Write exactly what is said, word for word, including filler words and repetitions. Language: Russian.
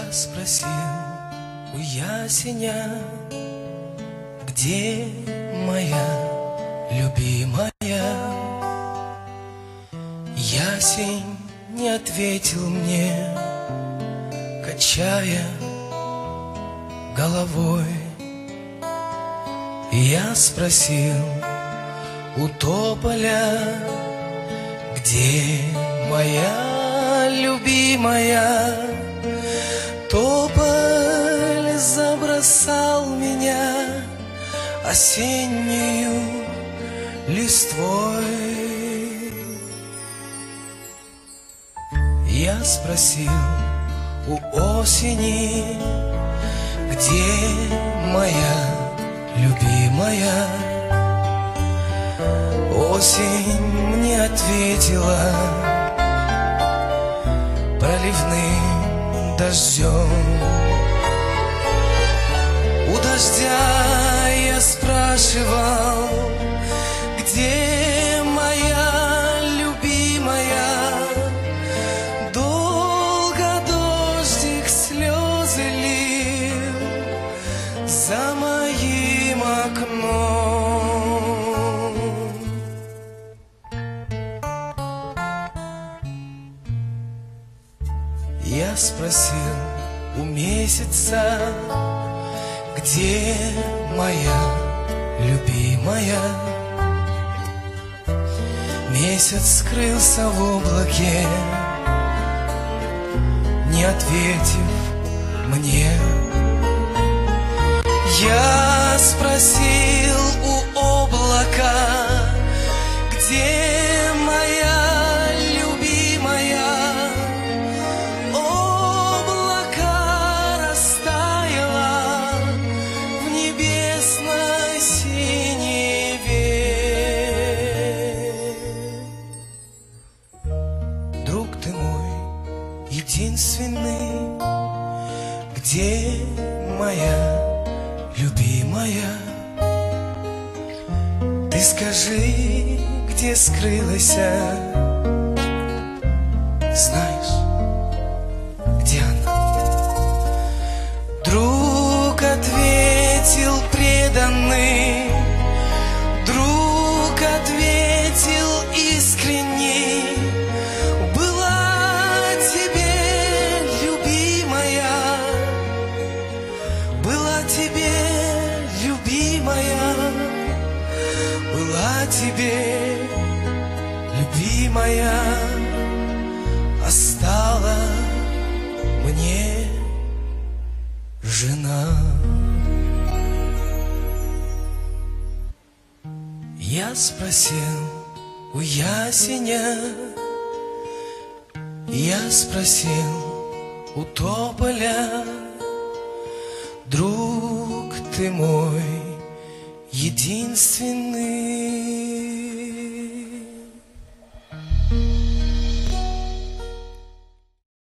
Я спросил у ясеня, где моя любимая? Ясень не ответил мне, качая головой. Я спросил у тополя, где моя любимая? Тополь забросал меня осеннею листвой. Я спросил у осени, где моя любимая? Осень мне ответила проливным дождем. У дождя я спрашивал, где моя любимая? Долго дождик слезы лил за моим окном. Я спросил у месяца, где моя любимая? Месяц скрылся в облаке, не ответив мне. Я спросил у облака, где моя любимая? Облако растаяло в небесной синеве. Друг ты мой единственный, где моя любимая? Ты скажи, где скрылась? Знаешь, где она? Друг ответил преданный, друг ответил искренний: была тебе любимая, была тебе любимая, была тебе любимая, а стала мне жена. Я спросил у ясеня, я спросил у тополя, друг ты мой единственный.